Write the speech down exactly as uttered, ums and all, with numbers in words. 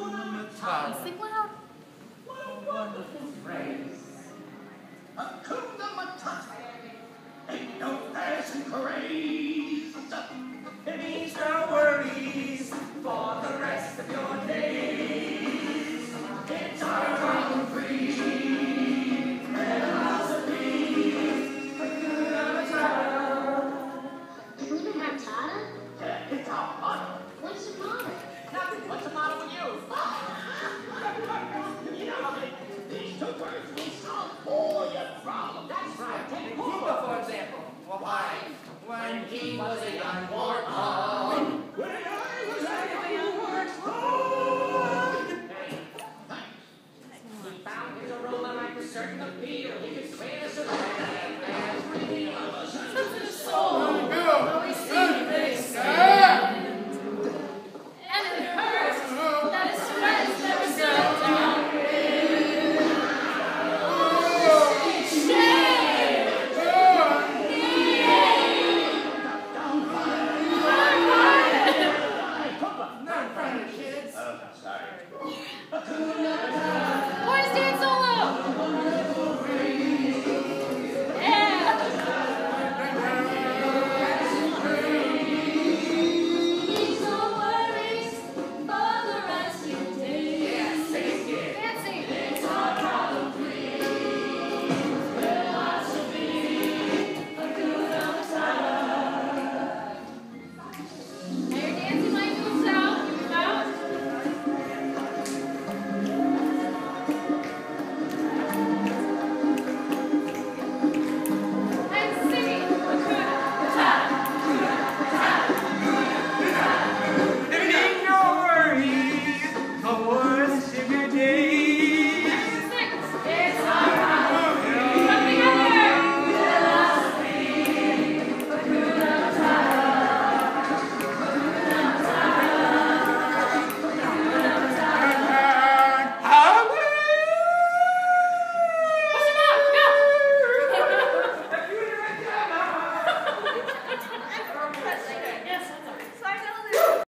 Matata. Sing loud. What a wonderful phrase. Hakuna Matata. Ain't no passing craze. It means no worries for the rest of your days. It's our problem free philosophy. Hakuna Matata. Hakuna Matata? Yeah, it's our motto. What's the motto? Nothing. What's the matter with you? You know, these two words will solve all your problems. That's right. Take Cuba, for example. Why? When he was a young warthog.